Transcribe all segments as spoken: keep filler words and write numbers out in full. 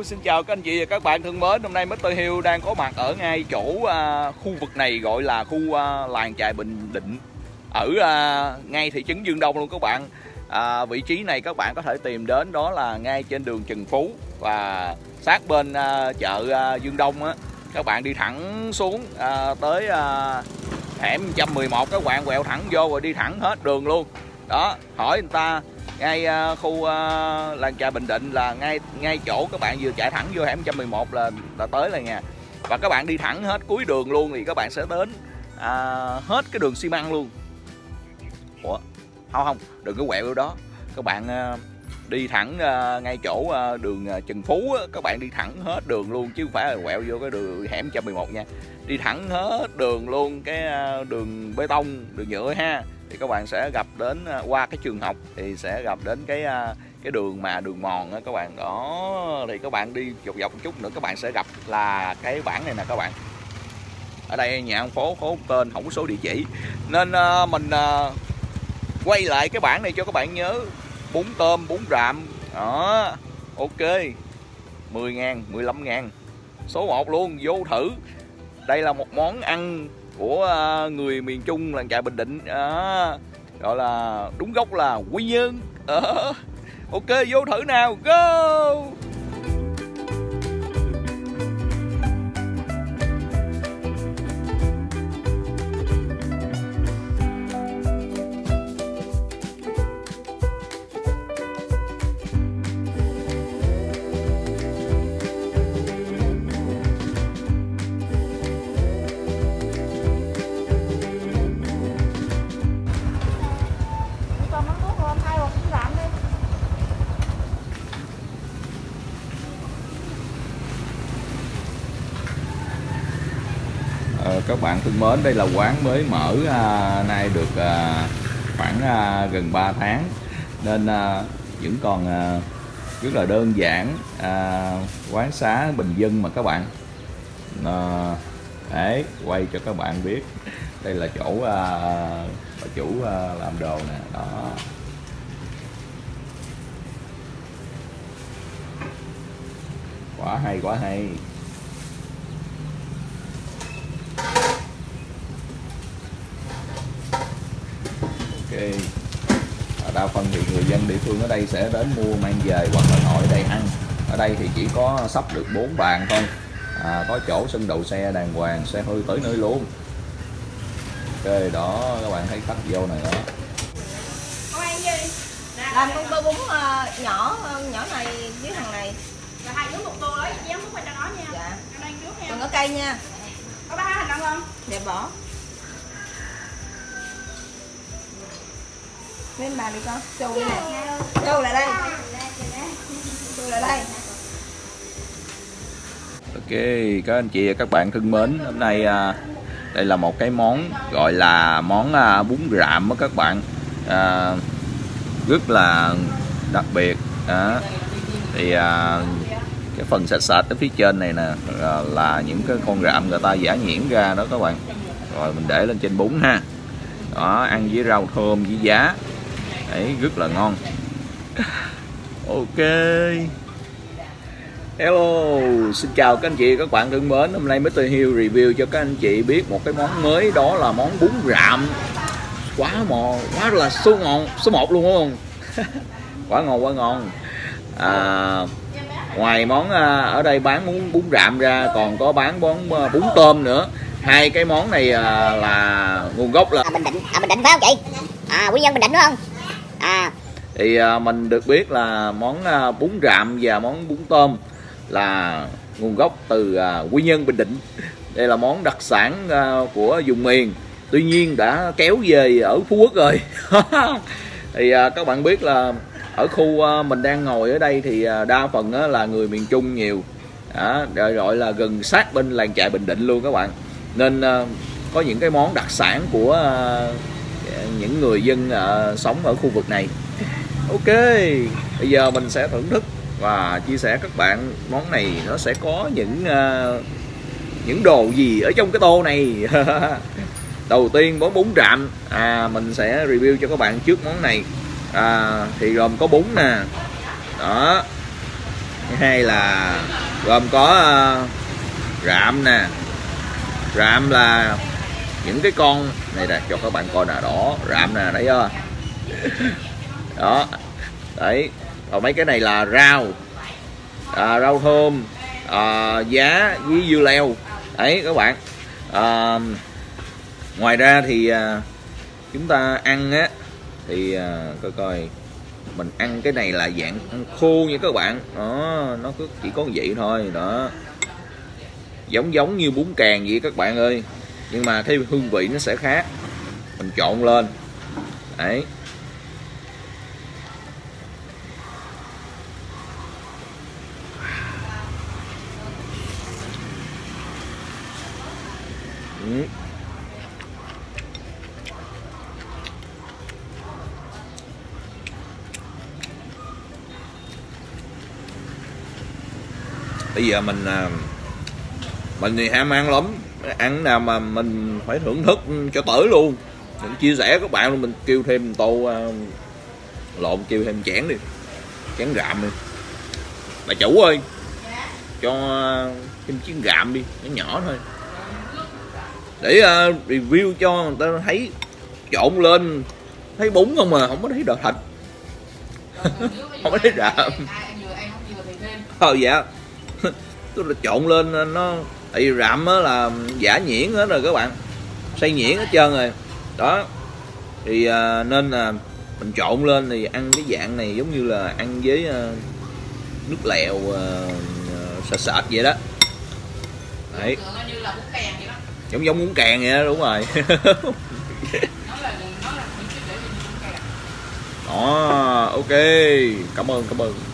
xin chào các anh chị và các bạn thân mến. Hôm nay mít tơ Hill đang có mặt ở ngay chỗ uh, khu vực này gọi là khu uh, làng chài Bình Định, ở uh, ngay thị trấn Dương Đông luôn các bạn. uh, Vị trí này các bạn có thể tìm đến đó là ngay trên đường Trần Phú và sát bên uh, chợ uh, Dương Đông á. Các bạn đi thẳng xuống uh, tới uh, hẻm một trăm mười một, các bạn quẹo thẳng vô rồi đi thẳng hết đường luôn. Đó, hỏi người ta ngay uh, khu uh, làng chài Bình Định là ngay ngay chỗ các bạn vừa chạy thẳng vô hẻm một trăm mười một là là tới rồi nha. Và các bạn đi thẳng hết cuối đường luôn thì các bạn sẽ đến uh, hết cái đường xi măng luôn. Ủa, không không, đừng có quẹo vô đó. Các bạn uh, đi thẳng uh, ngay chỗ uh, đường uh, Trần Phú á, các bạn đi thẳng hết đường luôn chứ không phải là quẹo vô cái đường hẻm một trăm mười một nha. Đi thẳng hết đường luôn, cái uh, đường bê tông, đường nhựa ha. Thì các bạn sẽ gặp đến uh, qua cái trường học thì sẽ gặp đến cái uh, cái đường mà đường mòn á các bạn. Đó, thì các bạn đi dọc dọc một chút nữa các bạn sẽ gặp là cái bảng này nè các bạn. Ở đây nhà ông phố có tên không có số địa chỉ nên uh, mình uh, quay lại cái bảng này cho các bạn nhớ. Bún tôm, bún rạm. Đó, ok, mười ngàn, mười lăm ngàn, số một luôn, vô thử. Đây là một món ăn của người miền Trung làng chài Bình Định. Đó, gọi là đúng gốc là Quy Nhơn. Đó. Ok, vô thử nào, go. Các bạn thân mến, đây là quán mới mở, à, nay được à, khoảng à, gần ba tháng nên à, vẫn còn à, rất là đơn giản, à, quán xá bình dân mà các bạn. à, Đấy, quay cho các bạn biết đây là chỗ à, bà chủ à, làm đồ nè. Đó, quá hay, quá hay. Okay. Đa phần thì người dân địa phương ở đây sẽ đến mua mang về hoặc là ngồi ở đây ăn. Ở đây thì chỉ có sắp được bốn bàn thôi, à, có chỗ sân đậu xe đàng hoàng, xe hơi tới nơi luôn. Ok, đó các bạn thấy khách vô này đó. Làm con bơ bún uh, nhỏ nhỏ này với thằng này. Rồi hai đứa một tô lấy chén múc qua cho nó nha. Dạ. Cho đây trước nha. Đừng có cây nha. Có ba hành không không? Để bỏ. Lên bàn đi con. Châu đi nè. Châu lại đây. Châu lại đây. Ok, các anh chị và các bạn thân mến, hôm nay à, đây là một cái món gọi là món à, bún rạm đó các bạn. À, rất là đặc biệt. À, thì à, cái phần sạch sạch ở phía trên này nè là, là những cái con rạm người ta giả nhuyễn ra đó các bạn. Rồi mình để lên trên bún ha. Đó, ăn với rau thơm với giá. Đấy, rất là ngon. Ok. Hello, xin chào các anh chị các bạn thân mến. Hôm nay mít tơ Hill review cho các anh chị biết một cái món mới, đó là món bún rạm. Quá mò, quá là số ngon, số một luôn không? Quá ngon, quá ngon. À, ngoài món ở đây bán bún bún rạm ra còn có bán món bún tôm nữa. Hai cái món này là nguồn gốc là Bình Định, à, Bình Định phải không chị? À, Quy Nhơn Bình Định đúng không? À, thì mình được biết là món bún rạm và món bún tôm là nguồn gốc từ Quy Nhơn Bình Định. Đây là món đặc sản của vùng miền, tuy nhiên đã kéo về ở Phú Quốc rồi. Thì các bạn biết là ở khu mình đang ngồi ở đây thì đa phần là người miền Trung nhiều, đó, gọi là gần sát bên làng chài Bình Định luôn các bạn, nên có những cái món đặc sản của những người dân sống ở khu vực này. Ok, bây giờ mình sẽ thưởng thức và chia sẻ các bạn món này nó sẽ có những uh, những đồ gì ở trong cái tô này. Đầu tiên món bún rạm, à, mình sẽ review cho các bạn trước món này. À, thì gồm có bún nè, đó, Thứ hai là gồm có uh, rạm nè. Rạm là những cái con này nè, cho các bạn coi nè, đó rạm nè, thấy chưa? Đó đấy. Còn mấy cái này là rau, à, rau thơm, à, giá với dưa leo đấy các bạn. À, ngoài ra thì à, chúng ta ăn á thì à, coi coi mình ăn cái này là dạng ăn khô nha các bạn. Đó, nó cứ chỉ có vậy thôi đó, giống giống như bún càng vậy các bạn ơi, nhưng mà thêm hương vị nó sẽ khác. Mình trộn lên đấy. Ừ. Bây giờ mình mình thì ham ăn lắm, ăn nào mà mình phải thưởng thức cho tới luôn. Mình chia sẻ các bạn luôn. Mình kêu thêm tô uh, lộn kêu thêm chén đi, chén gạm đi. Bà chủ ơi, cho uh, thêm chén gạm đi, nó nhỏ thôi, để uh, review cho người ta thấy. Trộn lên thấy bún không mà không có thấy đồ thịt. Không có thấy rạm. Ờ dạ. Tôi là trộn lên nó, tại vì rạm á là giả nhuyễn hết rồi các bạn, xay nhuyễn hết trơn rồi đó. Thì uh, nên là mình trộn lên thì ăn cái dạng này giống như là ăn với uh, nước lèo uh, sệt sệt vậy đó. Đấy, giống giống bún càng vậy đó, đúng rồi. Đó, ok, cảm ơn cảm ơn.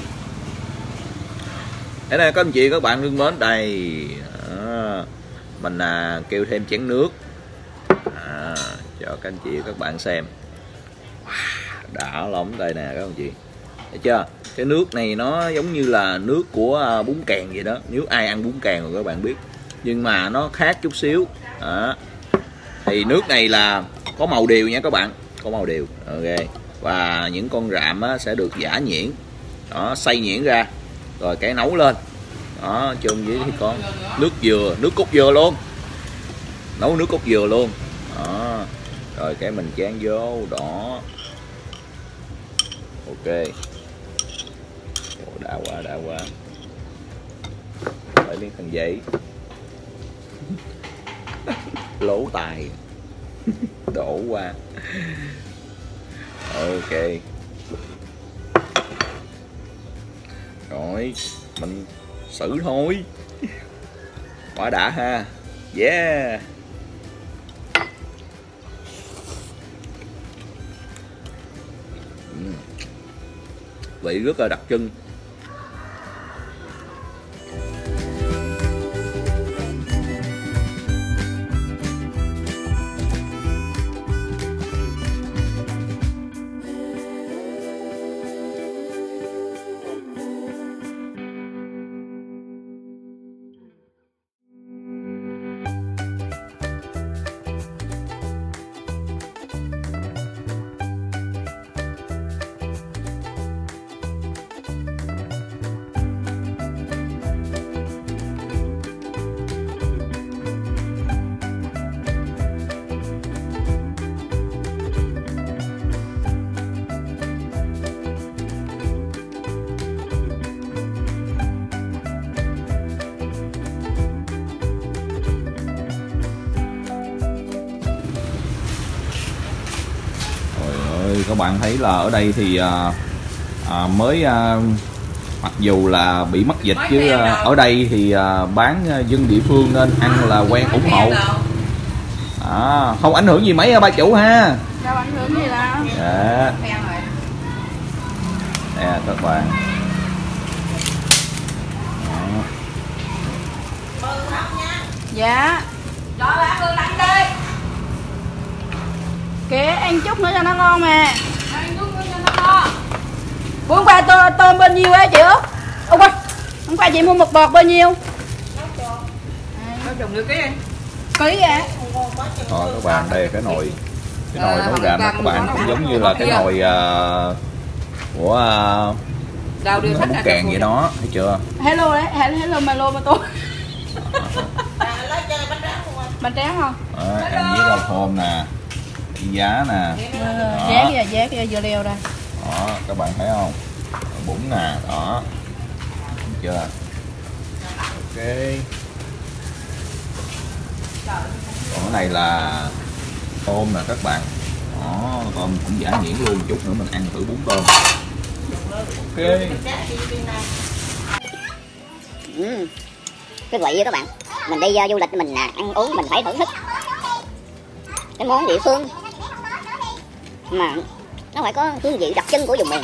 Thế này các anh chị các bạn thương mến, đây à, mình à, kêu thêm chén nước à, cho các anh chị các bạn xem. Wow, đã lắm đây nè các anh chị, thấy chưa? Cái nước này nó giống như là nước của bún càng vậy đó, nếu ai ăn bún càng rồi các bạn biết, nhưng mà nó khác chút xíu à. Thì nước này là có màu đều nha các bạn, có màu đều, ok. Và những con rạm á, sẽ được giã nhuyễn đó, xay nhuyễn ra rồi cái nấu lên đó, chung với thì có nước dừa, nước cốt dừa luôn, nấu nước cốt dừa luôn đó, rồi cái mình chan vô đó, ok. Ồ, đã quá đã quá. Lấy miếng khăn giấy. Lố tài. Đổ qua, ok. Rồi mình xử thôi. Quá đã ha. Yeah. uhm. Vị rất là đặc trưng. Các bạn thấy là ở đây thì à, à, mới à, mặc dù là bị mắc dịch chứ à, ở đây thì à, bán à, dân địa phương nên ăn là quen ủng hộ à, không ảnh hưởng gì mấy ba chủ ha. Đâu ảnh hưởng gì đâu. Dạ. Nè các bạn. Đó. Dạ. Rồi bạn Hương đánh đi. Kìa ăn chút nữa cho nó ngon mà. Ăn chút nữa cho nó ngon. Hôm qua tô, tôm bao nhiêu á chị Út? Hôm qua, hôm qua chị mua một bọt bao nhiêu? Bao chục nửa ký anh. Ký à? Rồi các bạn, đây cái nồi, cái nồi nấu rạm các bạn cũng giống như là cái nồi uh, của uh, Rau đưa sách bún kèn vậy đó, thấy chưa? Hello đấy, hello malo mà tôi. Bánh tráng không? À, ăn với rau thơm nè, giá nè, giá kìa, giá kìa, dưa leo đây. Đó, các bạn thấy không? Bún nè, đó, thấy chưa? Ok. Còn cái này là tôm nè các bạn. Đó, tôm cũng giả nhuyễn luôn, chút nữa mình ăn thử bún tôm. Ok. Ừ. Cái vị đó các bạn, mình đi uh, du lịch mình à, ăn uống mình phải thưởng thức cái món địa phương mà nó phải có hương vị đặc trưng của vùng miền.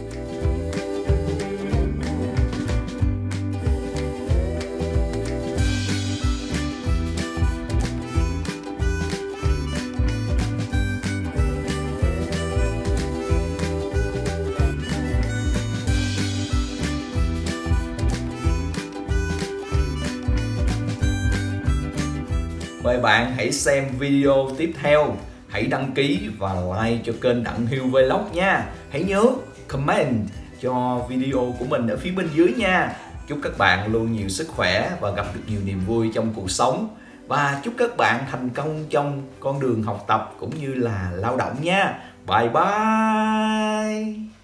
Mời bạn hãy xem video tiếp theo, hãy đăng ký và like cho kênh Đặng Hiêu Vlog nha. Hãy nhớ comment cho video của mình ở phía bên dưới nha. Chúc các bạn luôn nhiều sức khỏe và gặp được nhiều niềm vui trong cuộc sống. Và chúc các bạn thành công trong con đường học tập cũng như là lao động nha. Bye bye.